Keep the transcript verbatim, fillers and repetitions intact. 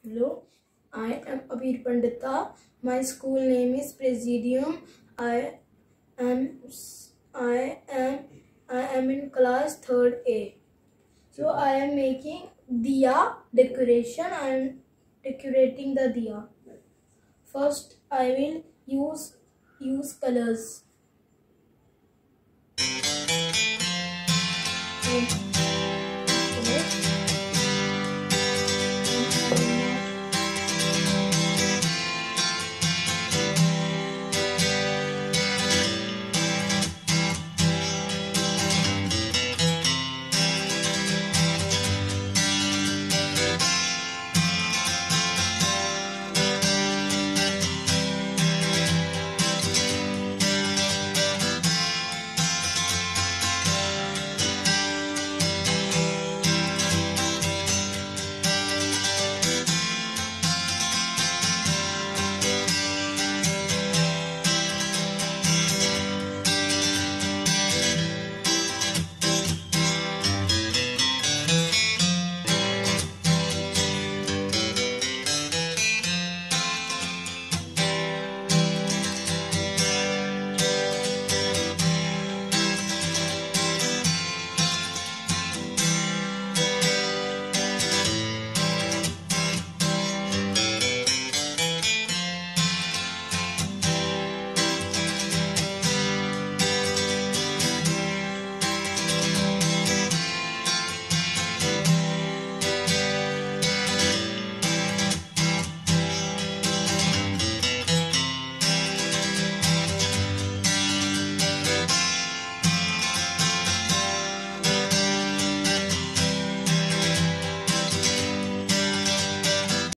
Hello, I am Abir Pandita. My school name is Presidium. I am I am I am in class third A. So I am making Diya decoration. I am decorating the Diya. First, I will use use colors.